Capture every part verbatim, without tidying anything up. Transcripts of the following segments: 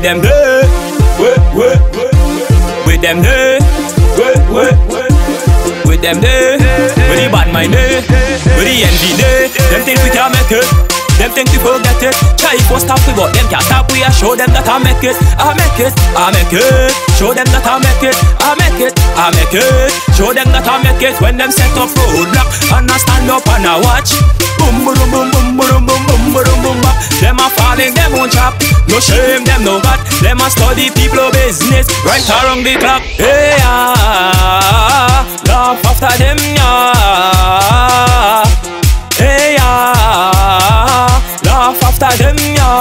them there, with, with, with them there, with, with, with them there, with the bad mind there, with the envy there. Them think we can't make it, them think we forget it. Try for stop we but them can't stop we. I show them that I make it, I make it, I make it. Show them that I make it, I make it, I make it. Show them that I make it. When them set up roadblock and I stand up and I watch, boom boom boom boom boom boom boom boom boom boom. Them a falling, them won't chop. No shame, them no God. Them a study people business right around the clock. Hey ah, laugh after them yeah. Hey ah, laugh after them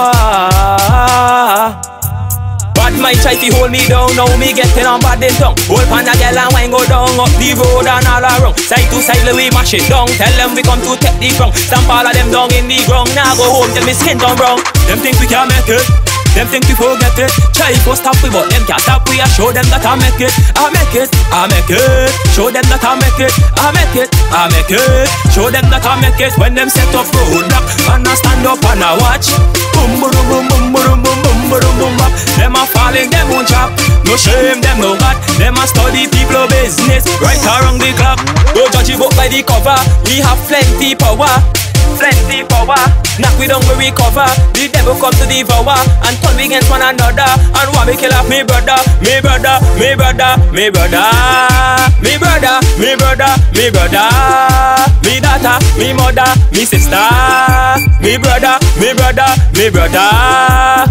yeah. Bad might try to hold me down, now me getting on bad in tongue. Hold pan a girl and wine go down up the road and all around. Side to side we mash it down. Tell them we come to take the crown. Stamp all of them down in the ground. Now go home till me skin turn brown. Them think we can't make it, them think we forget it. Try for stop we but them can't stop we. I show them that I make it, I make it, I make it. Show them that I make it, I make it, I make it. Show them that I make it. When them set up roadblock and I stand up and I watch, boom boom boom boom boom boom boom boom boom boom. Them a falling, them won't chop. No shame, them no God. Them a study people business right around the clock. Don't judge a book by the cover. We have plenty power, plenty power. Knock we down we recover. The devil come to devour and turn we against one another. And want me kill off me brother, me brother, me brother, me brother, me brother, me brother, me brother, me daughter, me mother, me sister, me brother, me brother, me brother.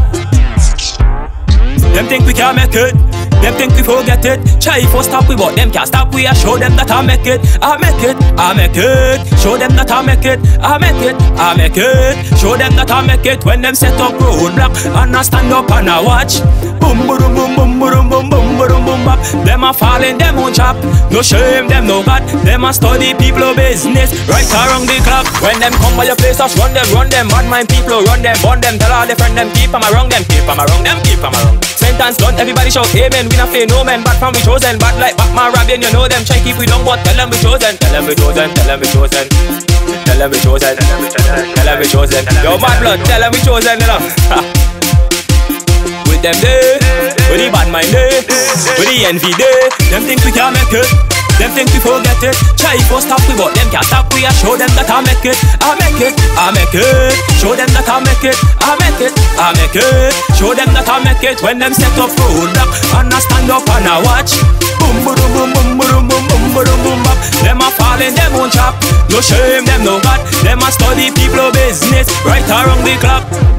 Them think we can't make it, them think we forget it. Try for stop we but them can't stop we. I show them that I make it, I make it, I make it. Show them that I make it, I make it, I make it. Show them that I make it. When them set up roadblock and I stand up and I watch, boom boom boom boom boom boom boom boom boom bop. Them a falling, them won't chop. No shame, them no God. Them a study people business right around the clock. When them come by your place, us run them, run them. Bad mind people run them, burn them. Tell all the friend them keep them around them, keep them around them, keep them around. Sentence done, everybody shout amen. We not fear no man, bad from we chosen. Bad like Batman, Robin, you know them. Try keep we down, but tell them we chosen. Tell them we chosen, tell them we chosen. Tell them we chosen, tell them we chosen. Yo bad blood, tell them we chosen, you know. With them there, with the bad mind there, with the envy there. Them think we can't make it, them think we forget it. Try for stop we but them can't stop we. I show them that I make it, I make it, I make it. Show them that I make it, I make it, I make it. Show them that I make it. When them set up roadblock and I stand up and I watch, boom boom boom boom boom boom boom boom boom bop. Them a falling, them won't chop. No shame, them no God. Them a study people business right around the clock.